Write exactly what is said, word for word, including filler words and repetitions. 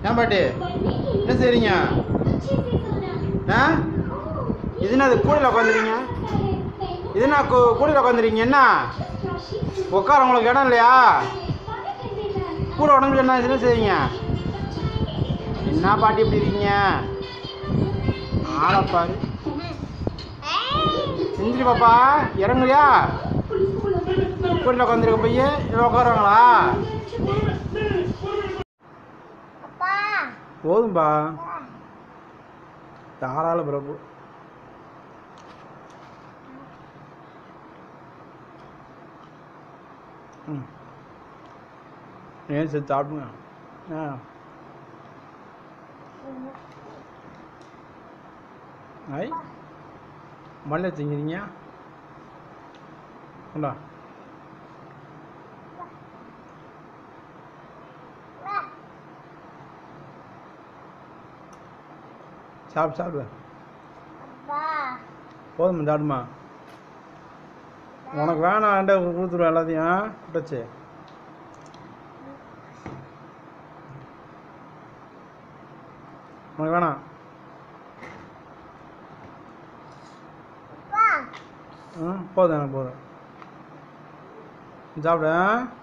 ஏன் பாட்டி என்ன செய்றீங்க? ஆ இது என்ன கூடையில் உட்காந்துறீங்க? இது என்ன கூடையில் உட்காந்துறீங்க? என்ன உட்கார உங்களுக்கு இடம் இல்லையா? கூட உடம்புல என்ன என்ன செய்வீங்க? என்ன பாட்டி இப்படி இருக்கீங்க? ஆளப்பாரு செஞ்சிரு பாப்பா, இறங்குறியா? கூடையில் உட்காந்துருக்க பையன் இதில் உட்காருவாங்களா? போதும்பா, தாராள பிரபு. ம் ஏன் சரி சாப்பிடுங்க. ஆ ஐ மல்ல திங்கிறீங்க. உண்டா சாப்பிடு சாப்பிடு. போதுமா சாப்பிடுமா? உனக்கு வேணாண்ட கொடுத்துருவேன் எல்லாத்தையும் விட்டச்சு. உனக்கு வேணாம். ம் போதும் எனக்கு போதும் சாப்பிடு.